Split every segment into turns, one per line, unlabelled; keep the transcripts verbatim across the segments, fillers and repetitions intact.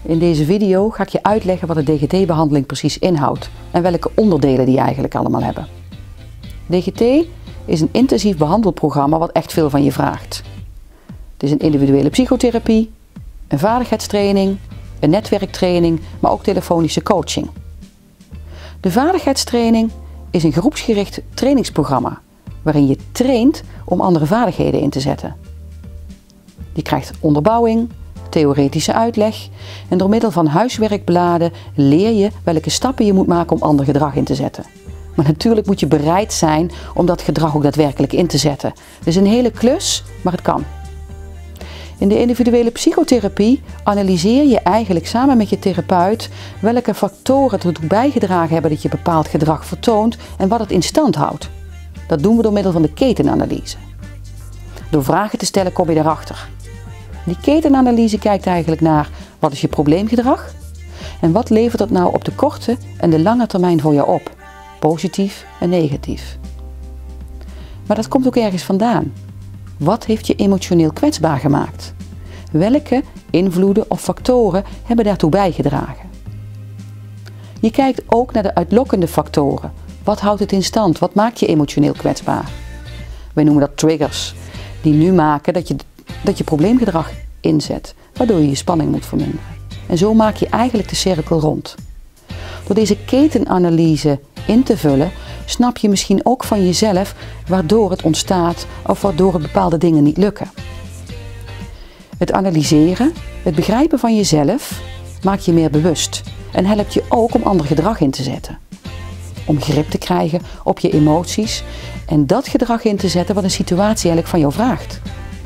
In deze video ga ik je uitleggen wat de D G T-behandeling precies inhoudt en welke onderdelen die eigenlijk allemaal hebben. D G T is een intensief behandelprogramma wat echt veel van je vraagt. Het is een individuele psychotherapie, een vaardigheidstraining, een netwerktraining, maar ook telefonische coaching. De vaardigheidstraining is een groepsgericht trainingsprogramma waarin je traint om andere vaardigheden in te zetten. Je krijgt onderbouwing, theoretische uitleg en door middel van huiswerkbladen leer je welke stappen je moet maken om ander gedrag in te zetten. Maar natuurlijk moet je bereid zijn om dat gedrag ook daadwerkelijk in te zetten. Het is een hele klus, maar het kan. In de individuele psychotherapie analyseer je eigenlijk samen met je therapeut welke factoren ertoe bijgedragen hebben dat je bepaald gedrag vertoont en wat het in stand houdt. Dat doen we door middel van de ketenanalyse. Door vragen te stellen kom je daarachter. Die ketenanalyse kijkt eigenlijk naar wat is je probleemgedrag en wat levert dat nou op de korte en de lange termijn voor jou op, positief en negatief. Maar dat komt ook ergens vandaan. Wat heeft je emotioneel kwetsbaar gemaakt? Welke invloeden of factoren hebben daartoe bijgedragen? Je kijkt ook naar de uitlokkende factoren. Wat houdt het in stand? Wat maakt je emotioneel kwetsbaar? Wij noemen dat triggers, die nu maken dat je, dat je probleemgedrag inzet, waardoor je je spanning moet verminderen. En zo maak je eigenlijk de cirkel rond. Door deze ketenanalyse in te vullen, snap je misschien ook van jezelf waardoor het ontstaat of waardoor het bepaalde dingen niet lukken. Het analyseren, het begrijpen van jezelf, maakt je meer bewust en helpt je ook om ander gedrag in te zetten. Om grip te krijgen op je emoties en dat gedrag in te zetten wat een situatie eigenlijk van jou vraagt.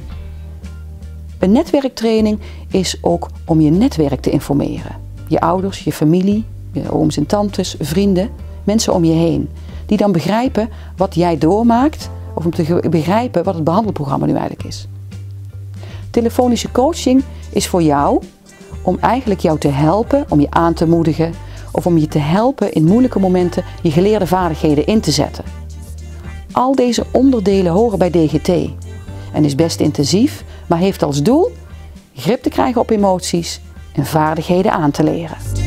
Een netwerktraining is ook om je netwerk te informeren. Je ouders, je familie, je ooms en tantes, vrienden, mensen om je heen. Die dan begrijpen wat jij doormaakt of om te begrijpen wat het behandelprogramma nu eigenlijk is. Telefonische coaching is voor jou om eigenlijk jou te helpen, om je aan te moedigen of om je te helpen in moeilijke momenten je geleerde vaardigheden in te zetten. Al deze onderdelen horen bij D G T en is best intensief, maar heeft als doel grip te krijgen op emoties en vaardigheden aan te leren.